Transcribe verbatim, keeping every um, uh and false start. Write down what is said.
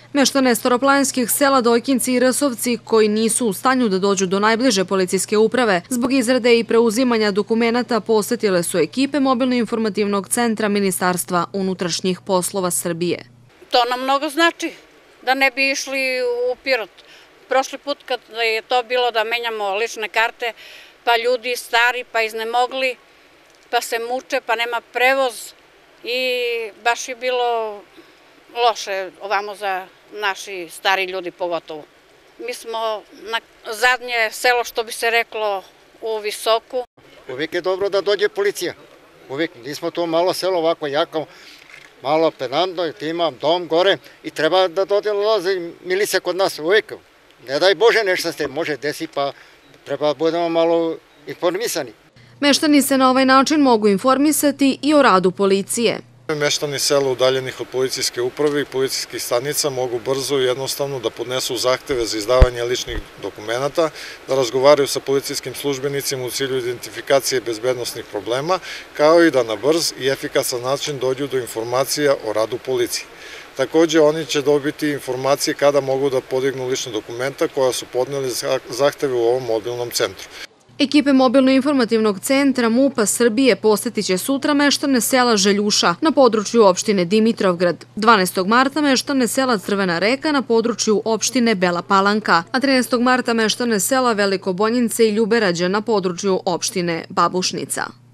Meštane staroplanskih sela Dojkinci i Rsovci, koji nisu u stanju da dođu do najbliže policijske uprave, zbog izrade i preuzimanja dokumenata posetile su ekipe mobilno-informativnog centra Ministarstva unutrašnjih poslova Srbije. To nam mnogo znači, da ne bi išli u Pirot. Prošli put kad je to bilo da menjamo lične karte, pa ljudi stari, pa iznemogli, pa se muče, pa nema prevoz i baš je bilo loše ovamo za naši stari ljudi pogotovo. Mi smo na zadnje selo, što bi se reklo, u Visoku. Uvijek je dobro da dođe policija. Uvijek, nismo to malo selo ovako jako, malo pedantno, ima dom gore i treba da dolazi milicija kod nas uvijek. Ne daj Bože nešto se može desiti, pa treba da budemo malo informisani. Meštani se na ovaj način mogu informisati i o radu policije. Meštani sela udaljenih od policijske uprave i policijskih stanica mogu brzo i jednostavno da podnesu zahteve za izdavanje ličnih dokumenata, da razgovaraju sa policijskim službenicima u cilju identifikacije bezbednosnih problema, kao i da na brz i efikasan način dođu do informacija o radu policije. Takođe, oni će dobiti informacije kada mogu da podignu lična dokumenta koja su podneli zahteve u ovom mobilnom centru. Ekipe mobilno-informativnog centra MUP-a Srbije posetit će sutra meštane sela Željuša na području opštine Dimitrovgrad, dvanaestog marta meštane sela Crvena Reka na području opštine Bela Palanka, a trinaestog marta meštane sela Veliko Bonjince i Ljuberađa na području opštine Babušnica.